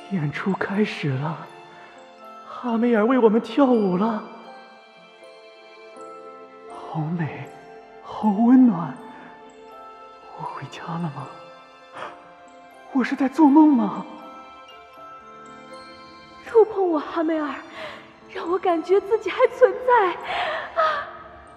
演出开始了，哈梅尔为我们跳舞了，好美，好温暖。我回家了吗？我是在做梦吗？ 触碰我，哈梅尔，让我感觉自己还存在啊！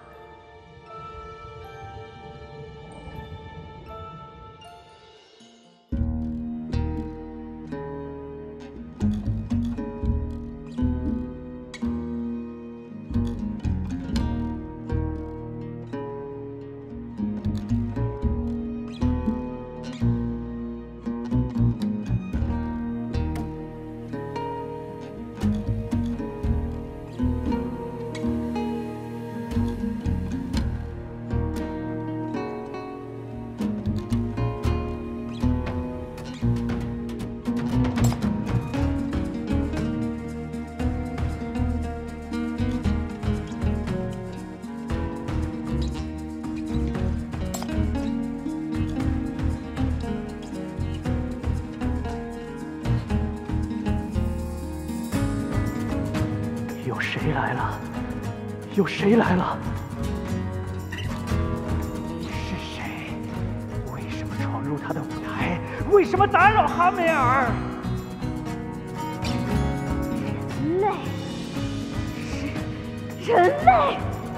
有谁来了？有谁来了？你是谁？为什么闯入他的舞台？为什么打扰哈梅尔？ 人类，是人类。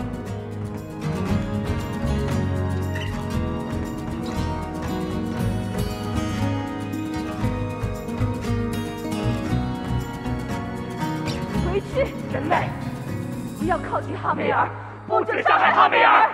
回去， 人类， 不要靠近哈梅尔， 不准伤害哈梅尔！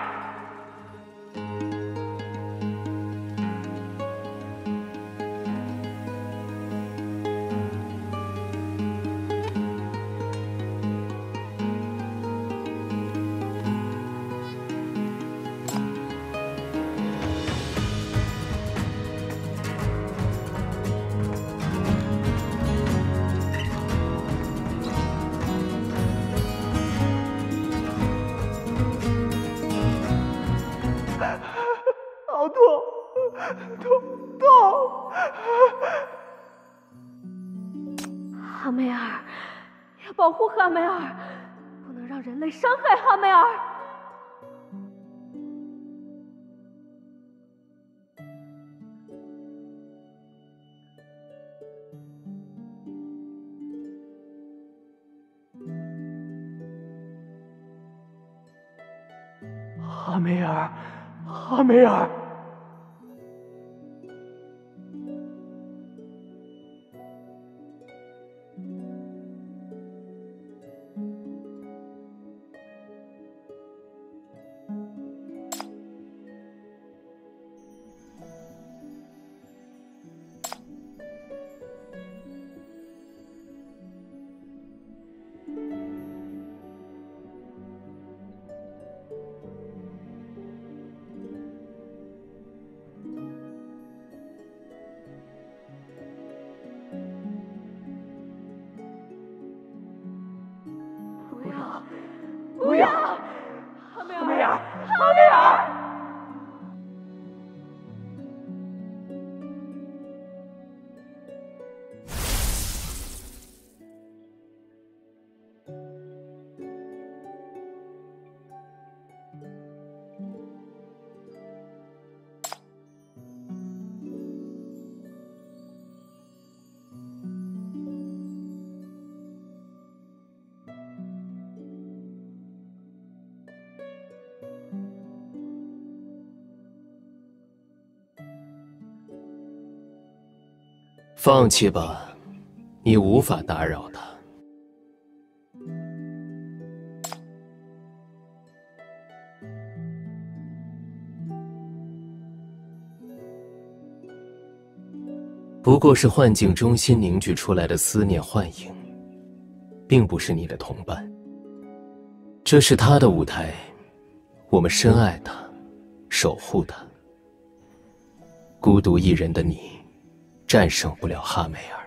好痛！ 哈梅尔，要保护哈梅尔，不能让人类伤害哈梅尔。 哈梅尔，哈梅尔！不要！ 哈梅哈梅尔， 尔， 哈梅尔！ 放弃吧，你无法打扰他。不过是幻境中心凝聚出来的思念幻影，并不是你的同伴。这是他的舞台，我们深爱他，守护他。孤独一人的你，战胜不了哈梅尔。